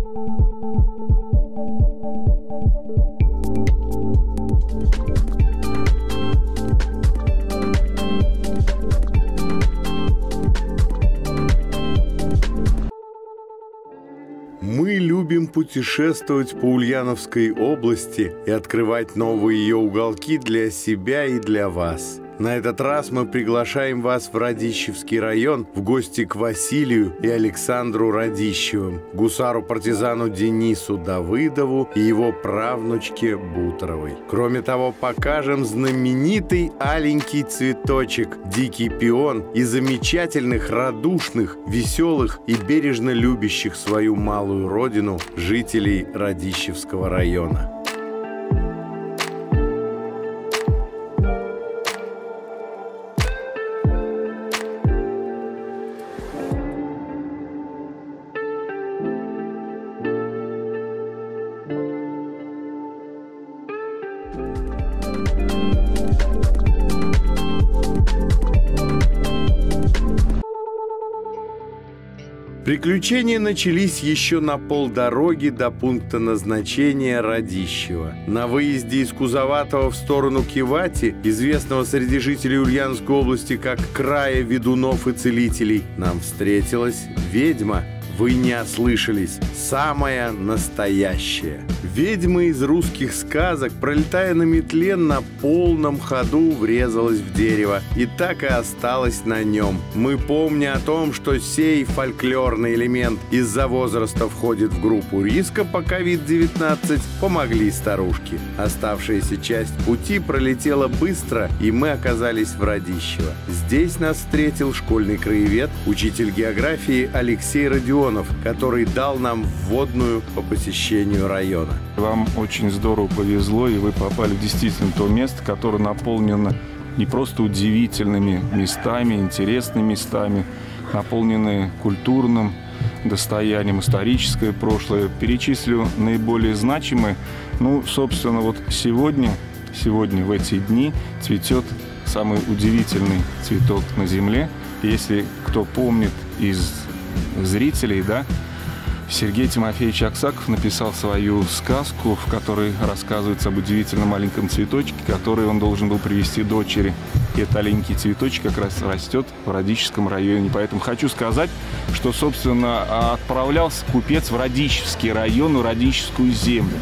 Мы любим путешествовать по Ульяновской области и открывать новые ее уголки для себя и для вас. На этот раз мы приглашаем вас в Радищевский район в гости к Василию и Александру Радищевым, гусару-партизану Денису Давыдову и его правнучке Буторовой. Кроме того, покажем знаменитый аленький цветочек, дикий пион, и замечательных, радушных, веселых и бережно любящих свою малую родину жителей Радищевского района. Приключения начались еще на полдороги до пункта назначения Радищева. На выезде из Кузоватого в сторону Кивати, известного среди жителей Ульяновской области как края ведунов и целителей, нам встретилась ведьма. Вы не ослышались. Самая настоящая. Ведьма из русских сказок, пролетая на метле, на полном ходу врезалась в дерево и так и осталась на нем. Мы, помня о том, что сей фольклорный элемент из-за возраста входит в группу риска по COVID-19, помогли старушке. Оставшаяся часть пути пролетела быстро, и мы оказались в Радищево. Здесь нас встретил школьный краевед, учитель географии Алексей Родионов, который дал нам вводную по посещению района. Вам очень здорово повезло, и вы попали в действительно то место, которое наполнено не просто удивительными местами, интересными местами, наполнены культурным достоянием, историческое прошлое. Перечислю наиболее значимые. Ну, собственно, вот сегодня в эти дни цветет самый удивительный цветок на земле. Если кто помнит из зрителей, да, Сергей Тимофеевич Аксаков написал свою сказку, в которой рассказывается об удивительном маленьком цветочке, который он должен был привезти дочери. И этот маленький цветочек как раз растет в Радищевском районе. Поэтому хочу сказать, что, собственно, отправлялся купец в Радищевский район, в Радищевскую землю.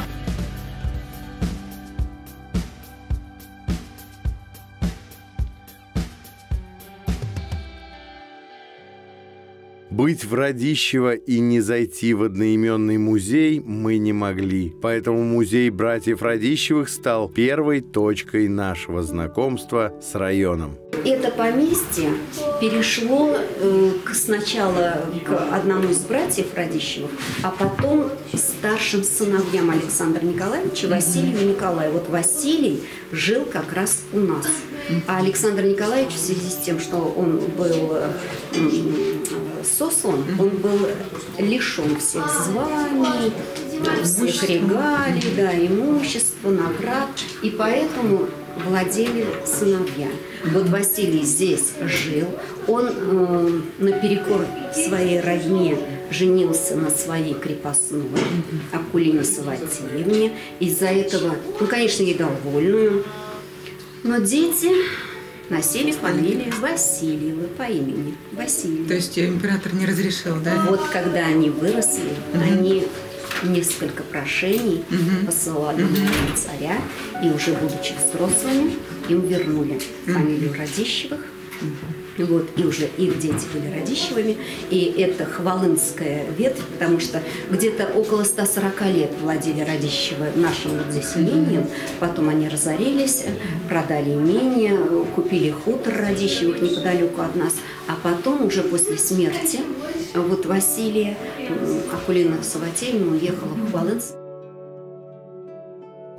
Быть в Радищево и не зайти в одноименный музей мы не могли. Поэтому музей братьев Радищевых стал первой точкой нашего знакомства с районом. Это поместье перешло сначала к одному из братьев Радищевых, а потом старшим сыновьям Александра Николаевича, Василию и Николаю. Вот Василий жил как раз у нас. А Александр Николаевич, в связи с тем, что он был сослан, он был лишен всех званий, всех регалий, да, имущества, наград, и поэтому владели сыновья. Вот Василий здесь жил, он наперекор своей родне женился на своей крепостной Акулине Саватеевне. Из-за этого, ну, конечно, ей дал вольную, но дети носили фамилию Васильевы по имени Василий. То есть император не разрешил, да? Вот когда они выросли, они несколько прошений посылали на царя, и уже будучи взрослыми, им вернули фамилию Радищевых. Вот, и уже их дети были Радищевыми, и это хвалынская ветвь, потому что где-то около 140 лет владели Радищевы нашим вот здесь имением, потом они разорились, продали имение, купили хутор Радищевых неподалеку от нас, а потом уже после смерти вот Василия Акулина Саватеевна уехала в Хвалынск.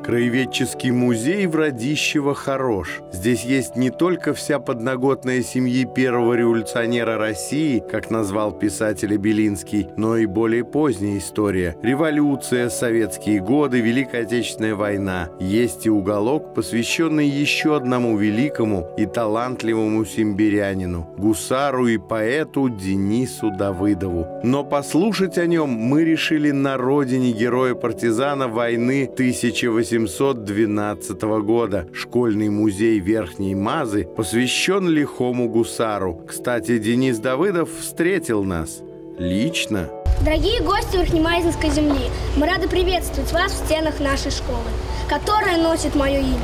Краеведческий музей в Радищево хорош. Здесь есть не только вся подноготная семьи первого революционера России, как назвал писателя Белинский, но и более поздняя история. Революция, советские годы, Великая Отечественная война. Есть и уголок, посвященный еще одному великому и талантливому симбирянину, гусару и поэту Денису Давыдову. Но послушать о нем мы решили на родине героя-партизана войны 1812 года. Школьный музей Верхней Мазы посвящен лихому гусару. Кстати, Денис Давыдов встретил нас лично. Дорогие гости Верхнемазинской земли, мы рады приветствовать вас в стенах нашей школы, которая носит мое имя.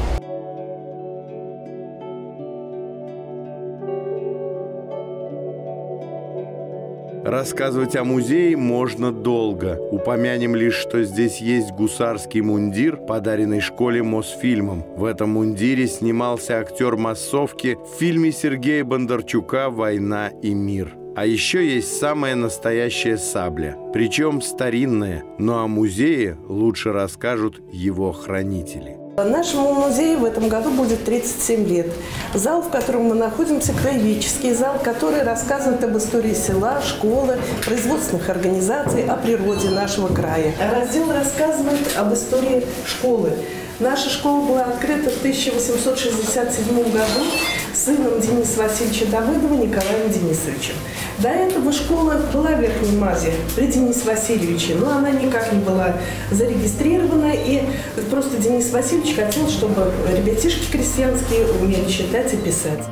Рассказывать о музее можно долго. Упомянем лишь, что здесь есть гусарский мундир, подаренный школе Мосфильмом. В этом мундире снимался актер массовки в фильме Сергея Бондарчука «Война и мир». А еще есть самая настоящая сабля, причем старинная, но о музее лучше расскажут его хранители. Нашему музею в этом году будет 37 лет. Зал, в котором мы находимся, краеведческий зал, который рассказывает об истории села, школы, производственных организаций, о природе нашего края. Раздел рассказывает об истории школы. Наша школа была открыта в 1867 году сыном Дениса Васильевича Давыдова Николаем Денисовичем. До этого школа была в Верхней Мазе при Денисе Васильевиче, но она никак не была зарегистрирована, и просто Денис Васильевич хотел, чтобы ребятишки крестьянские умели читать и писать.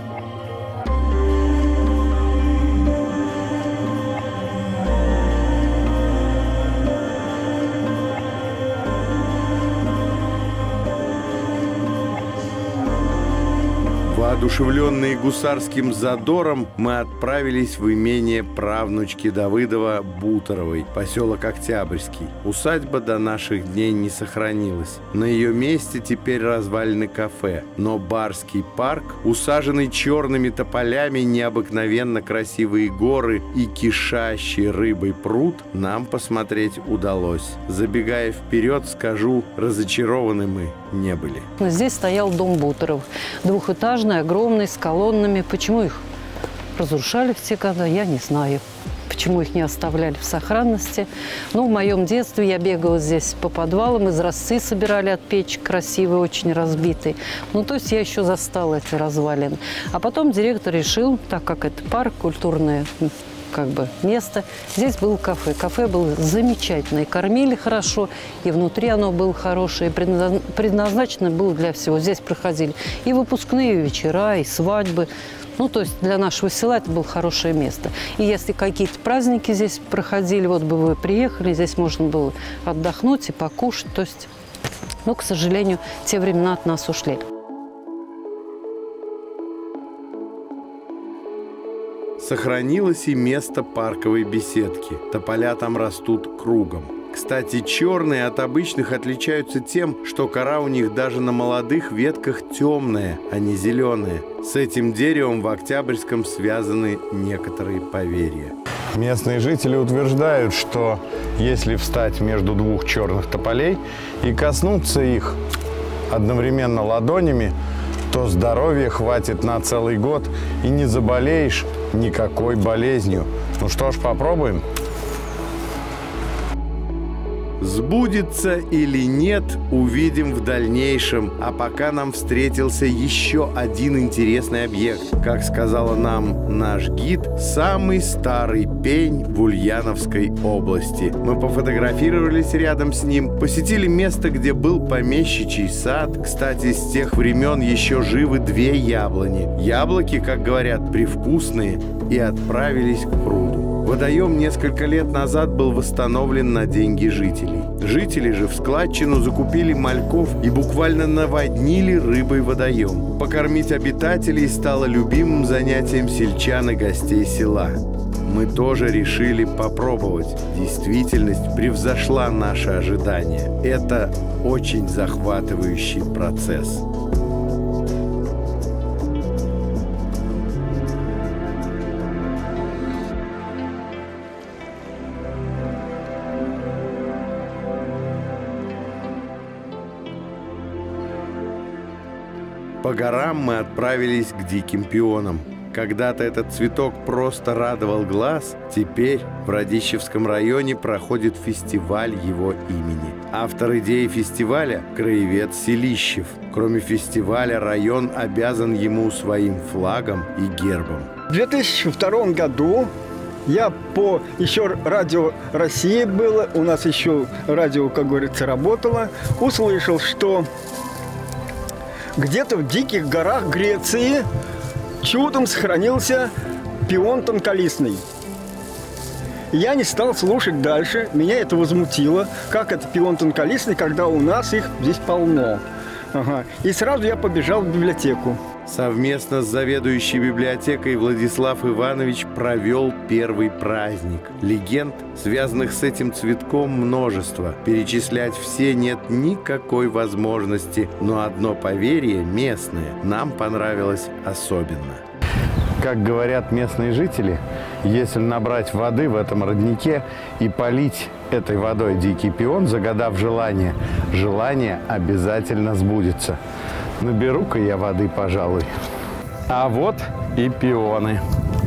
Воодушевленные гусарским задором, мы отправились в имение правнучки Давыдова Буторовой, поселок Октябрьский. Усадьба до наших дней не сохранилась. На ее месте теперь развалины кафе. Но Барский парк, усаженный черными тополями, необыкновенно красивые горы и кишащий рыбой пруд, нам посмотреть удалось. Забегая вперед, скажу, разочарованы мы не были. Здесь стоял дом Буторов, двухэтажный, огромный, с колоннами. Почему их разрушали в те годы, я не знаю. Почему их не оставляли в сохранности. Но в моем детстве я бегала здесь по подвалам, изразцы собирали от печи, красивые, очень разбитые. Ну, то есть я еще застала эти развалины. А потом директор решил, так как это парк, культурное место. Здесь было кафе. Кафе было замечательное. Кормили хорошо, и внутри оно было хорошее, и предназначено было для всего. Здесь проходили и выпускные вечера, и свадьбы. Ну, то есть для нашего села это было хорошее место. И если какие-то праздники здесь проходили, вот бы вы приехали, здесь можно было отдохнуть и покушать. То есть, но, к сожалению, те времена от нас ушли. Сохранилось и место парковой беседки. Тополя там растут кругом. Кстати, черные от обычных отличаются тем, что кора у них даже на молодых ветках темная, а не зеленая. С этим деревом в Октябрьском связаны некоторые поверья. Местные жители утверждают, что если встать между двух черных тополей и коснуться их одновременно ладонями, то здоровья хватит на целый год и не заболеешь никакой болезнью. Ну что ж, попробуем. Сбудется или нет, увидим в дальнейшем. А пока нам встретился еще один интересный объект. Как сказала нам наш гид, самый старый пень в Ульяновской области. Мы пофотографировались рядом с ним, посетили место, где был помещичий сад. Кстати, с тех времен еще живы 2 яблони. Яблоки, как говорят, привкусные, и отправились к пруду. Водоем несколько лет назад был восстановлен на деньги жителей. Жители же в складчину закупили мальков и буквально наводнили рыбой водоем. Покормить обитателей стало любимым занятием сельчан и гостей села. Мы тоже решили попробовать. Действительность превзошла наши ожидания. Это очень захватывающий процесс. По горам мы отправились к диким пионам. Когда-то этот цветок просто радовал глаз, теперь в Радищевском районе проходит фестиваль его имени. Автор идеи фестиваля – краевед Селищев. Кроме фестиваля, район обязан ему своим флагом и гербом. В 2002 году я еще радио России было, у нас еще радио, как говорится, работало, услышал, что где-то в диких горах Греции чудом сохранился пион тонколистный. Я не стал слушать дальше, меня это возмутило, как это пион тонколистный, когда у нас их здесь полно. Ага. И сразу я побежал в библиотеку. Совместно с заведующей библиотекой Владислав Иванович провел первый праздник. Легенд, связанных с этим цветком, множество. Перечислять все нет никакой возможности, но одно поверье местное нам понравилось особенно. Как говорят местные жители, если набрать воды в этом роднике и полить этой водой дикий пион, загадав желание, желание обязательно сбудется. Наберу-ка я воды, пожалуй. А вот и пионы.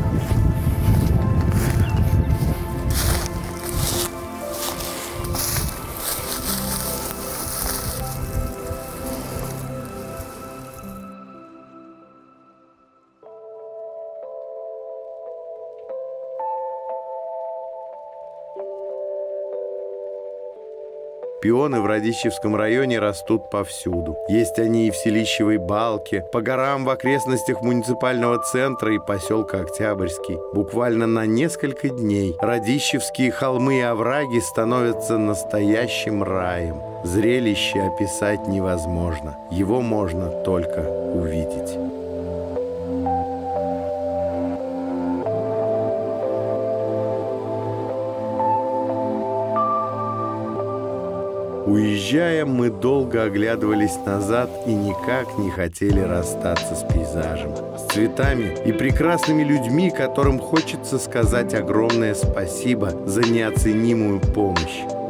Пионы в Радищевском районе растут повсюду. Есть они и в Селищевой Балке, по горам в окрестностях муниципального центра и поселка Октябрьский. Буквально на несколько дней Радищевские холмы и овраги становятся настоящим раем. Зрелище описать невозможно. Его можно только увидеть. Уезжая, мы долго оглядывались назад и никак не хотели расстаться с пейзажем, с цветами и прекрасными людьми, которым хочется сказать огромное спасибо за неоценимую помощь.